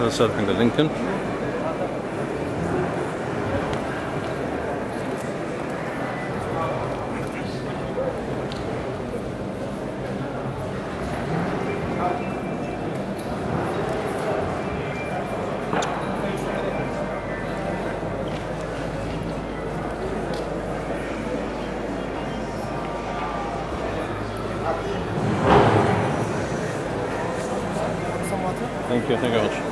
هذا السؤال حق اللينكن. Thank you very much.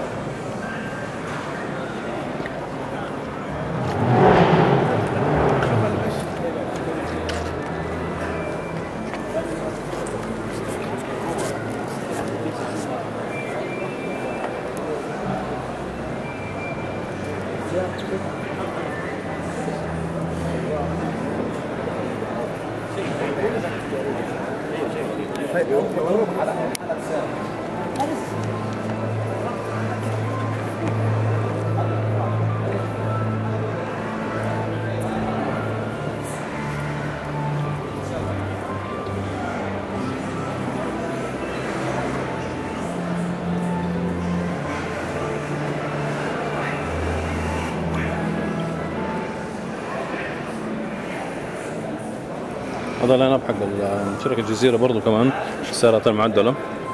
هذا اللاين اب حق شركة الجزيرة برضو كمان السيارات المعدلة.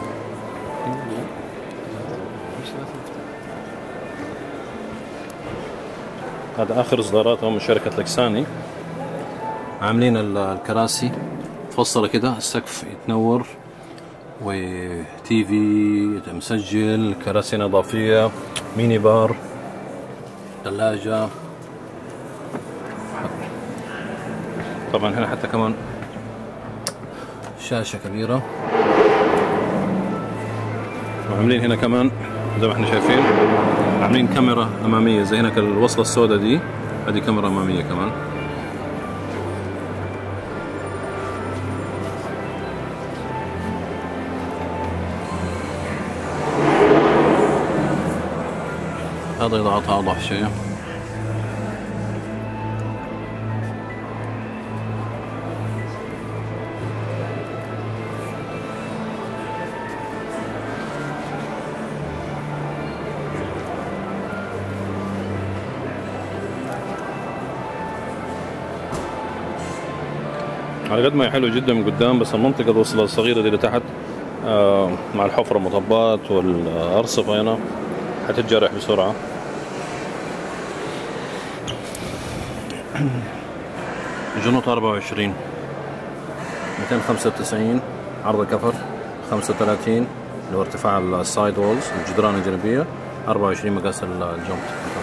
هذا آخر إصداراتهم من شركة لكساني. عاملين الكراسي مفصلة كده، السقف يتنور وتي في مسجل، كراسي إضافية، ميني بار، ثلاجة. طبعا هنا حتى كمان شاشة كبيرة، وعاملين هنا كمان زي ما احنا شايفين عاملين كاميرا أمامية زي هناك الوصلة السوداء دي، هذه كاميرا أمامية كمان. هذا إضاءتها أوضح شيء. على قد ما هي حلوة جدا من قدام، بس المنطقة الوصلة الصغيرة دي اللي تحت مع الحفرة المطبات والأرصفة هنا حتتجرح بسرعة. جنوط 24 295 عرض الكفر 35 اللي هو ارتفاع السايد وولز الجدران الجانبية 24 مقاس الجنط.